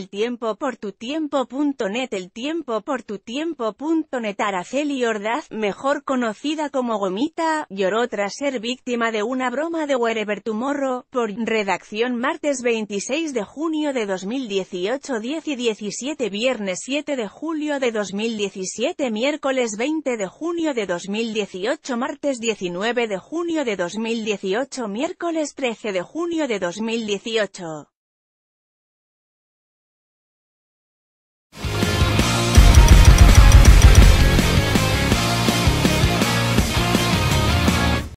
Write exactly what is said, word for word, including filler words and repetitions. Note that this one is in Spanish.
tiempo por tu tiempo punto net. El tiempo por tu tiempo punto net. Araceli Ordaz, mejor conocida como Gomita, lloró tras ser víctima de una broma de Wherever Tomorrow. Por redacción, martes veintiséis de junio de dos mil dieciocho, diez y diecisiete, viernes siete de julio de dos mil diecisiete, miércoles veinte de junio de dos mil dieciocho, martes diecinueve de junio de dos mil dieciocho, miércoles trece de junio de dos mil dieciocho.